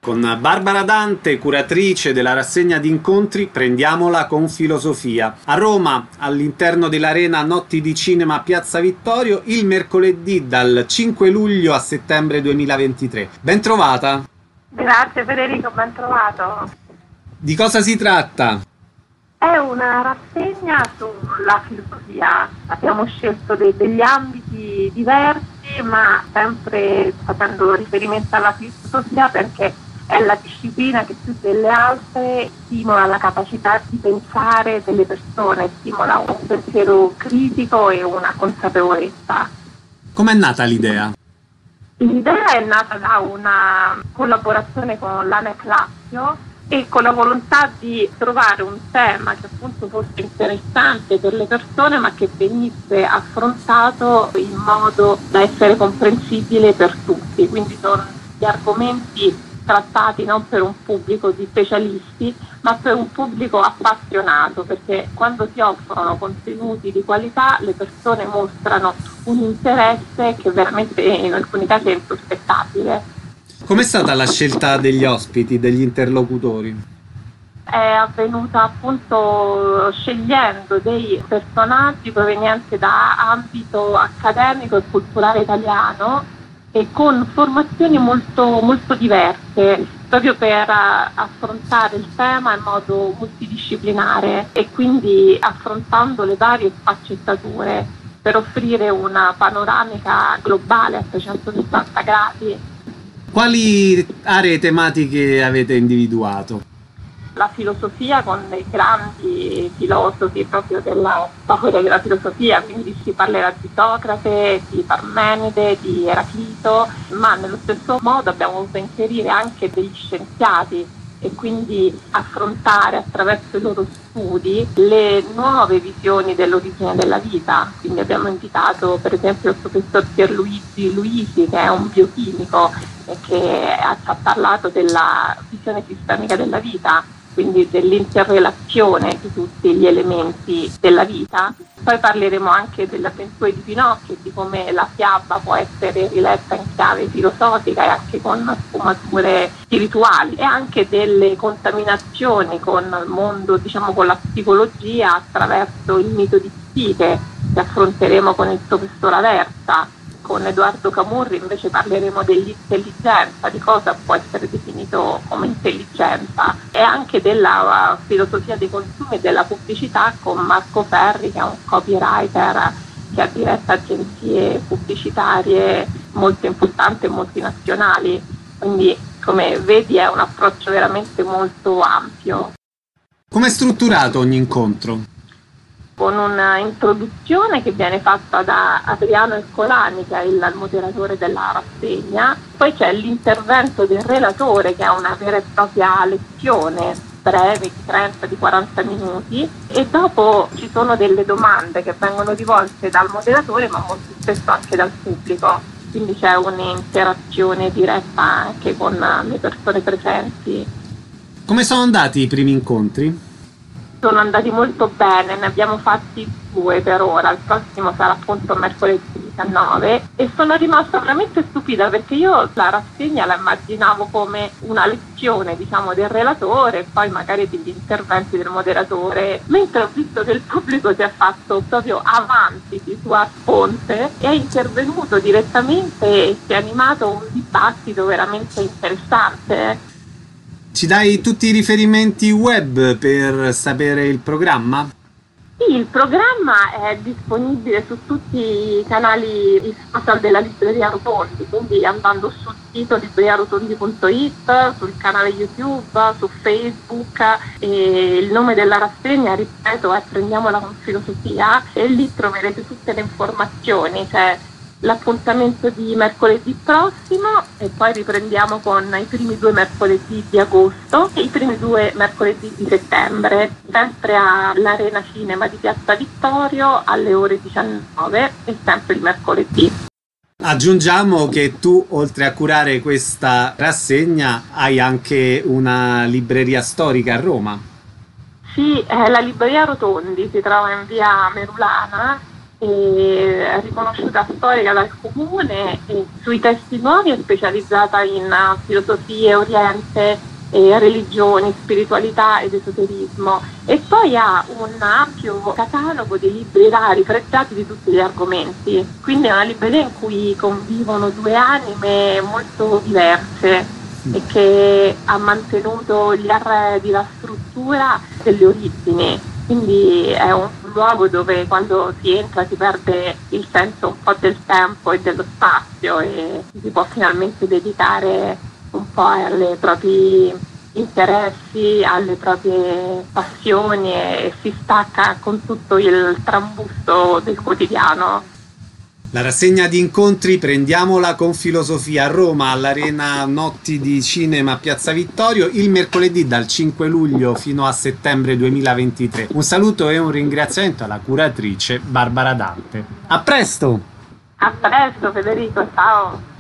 Con Barbara Dante, curatrice della rassegna di incontri Prendiamola con filosofia, a Roma, all'interno dell'Arena Notti di Cinema Piazza Vittorio, il mercoledì dal 5 luglio a settembre 2023. Ben trovata! Grazie Federico, ben trovato. Di cosa si tratta? È una rassegna sulla filosofia. Abbiamo scelto degli ambiti diversi, ma sempre facendo riferimento alla filosofia perché è la disciplina che più delle altre stimola la capacità di pensare delle persone, stimola un pensiero critico e una consapevolezza. Com'è nata l'idea? L'idea è nata da una collaborazione con l'ANEC Lazio e con la volontà di trovare un tema che appunto fosse interessante per le persone ma che venisse affrontato in modo da essere comprensibile per tutti, quindi sono gli argomenti trattati non per un pubblico di specialisti ma per un pubblico appassionato, perché quando si offrono contenuti di qualità le persone mostrano un interesse che veramente in alcuni casi è insospettabile. Com'è stata la scelta degli ospiti, degli interlocutori? È avvenuta appunto scegliendo dei personaggi provenienti da ambito accademico e culturale italiano e con formazioni molto, molto diverse, proprio per affrontare il tema in modo multidisciplinare e quindi affrontando le varie sfaccettature per offrire una panoramica globale a 360 gradi. Quali aree tematiche avete individuato? La filosofia con dei grandi filosofi proprio della storia della filosofia, quindi si parlerà di Socrate, di Parmenide, di Eraclito, ma nello stesso modo abbiamo voluto inserire anche degli scienziati e quindi affrontare attraverso i loro studi le nuove visioni dell'origine della vita. Quindi abbiamo invitato per esempio il professor Pierluigi Luisi, che è un biochimico e che ci ha parlato della visione sistemica della vita, quindi dell'interrelazione di tutti gli elementi della vita. Poi parleremo anche delle avventure di Pinocchio e di come la fiaba può essere riletta in chiave filosofica e anche con sfumature spirituali, e anche delle contaminazioni con il mondo, diciamo con la psicologia, attraverso il mito di Psiche che affronteremo con il professor Aversa. Con Edoardo Camurri invece parleremo dell'intelligenza, di cosa può essere definito come intelligenza, e anche della filosofia dei consumi e della pubblicità con Marco Ferri, che è un copywriter che ha diretto agenzie pubblicitarie molto importanti e multinazionali. Quindi, come vedi, è un approccio veramente molto ampio. Come è strutturato ogni incontro? Con una introduzione che viene fatta da Adriano Ercolani, che è il moderatore della rassegna, poi c'è l'intervento del relatore, che è una vera e propria lezione breve di 30-40 minuti, e dopo ci sono delle domande che vengono rivolte dal moderatore ma molto spesso anche dal pubblico, quindi c'è un'interazione diretta anche con le persone presenti. Come sono andati i primi incontri? Sono andati molto bene, ne abbiamo fatti 2 per ora, il prossimo sarà appunto mercoledì 19, e sono rimasta veramente stupita perché io la rassegna la immaginavo come una lezione, diciamo, del relatore e poi magari degli interventi del moderatore, mentre ho visto che il pubblico si è fatto proprio avanti di sua sponte e è intervenuto direttamente e si è animato un dibattito veramente interessante. Ci dai tutti i riferimenti web per sapere il programma? Sì, il programma è disponibile su tutti i canali social della Libreria Rotondi, quindi andando sul sito libreriarotondi.it, sul canale YouTube, su Facebook, e il nome della rassegna, ripeto, è Prendiamola con filosofia, e lì troverete tutte le informazioni, cioè l'appuntamento di mercoledì prossimo e poi riprendiamo con i primi 2 mercoledì di agosto e i primi 2 mercoledì di settembre, sempre all'Arena Cinema di Piazza Vittorio alle ore 19 e sempre il mercoledì. Aggiungiamo che tu, oltre a curare questa rassegna, hai anche una libreria storica a Roma. Sì, la Libreria Rotondi si trova in via Merulana è riconosciuta storica dal comune, e sui testi nuovi è specializzata in filosofie, oriente, religioni, spiritualità ed esoterismo, e poi ha un ampio catalogo di libri rari, pregiati di tutti gli argomenti, quindi è una libreria in cui convivono due anime molto diverse e che ha mantenuto gli arredi, la struttura delle origini. Quindi è un luogo dove quando si entra si perde il senso un po' del tempo e dello spazio e si può finalmente dedicare un po' ai propri interessi, alle proprie passioni, e si stacca con tutto il trambusto del quotidiano. La rassegna di incontri Prendiamola con filosofia a Roma all'Arena Notti di Cinema Piazza Vittorio il mercoledì dal 5 luglio fino a settembre 2023. Un saluto e un ringraziamento alla curatrice Barbara Dante. A presto! A presto Federico, ciao!